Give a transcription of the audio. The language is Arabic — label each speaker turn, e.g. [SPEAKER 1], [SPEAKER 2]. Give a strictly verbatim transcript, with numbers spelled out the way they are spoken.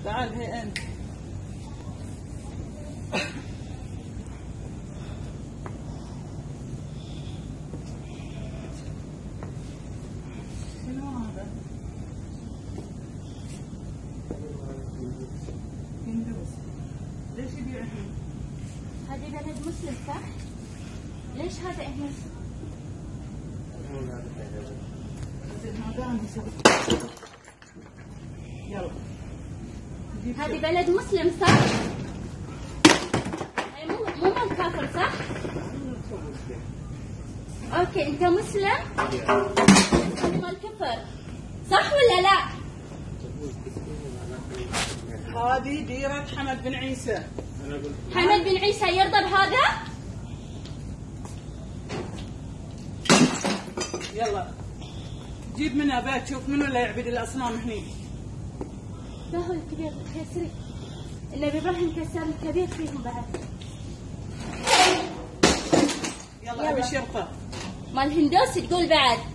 [SPEAKER 1] تعال هي انت. شنو هذا؟ هندوس. ليش يبيع هنا؟
[SPEAKER 2] هذه بلد مسلم صح؟ ليش هذا هنا؟
[SPEAKER 1] يلا.
[SPEAKER 2] هذه بلد مسلم صح؟ هي مو مو مال كافر صح؟ اوكي انت مسلم؟ هذه مال كفر صح ولا لا؟
[SPEAKER 1] هذه ديرة حمد بن عيسى.
[SPEAKER 2] حمد بن عيسى يرضى بهذا؟
[SPEAKER 1] يلا جيب منها بيت شوف منو اللي يعبد الاصنام هني.
[SPEAKER 2] ما هو الكبير يسري النبي ابراهيم كسر الكبير فيهم بعد.
[SPEAKER 1] يلا ابي شرطه
[SPEAKER 2] مال هندوس تقول بعد.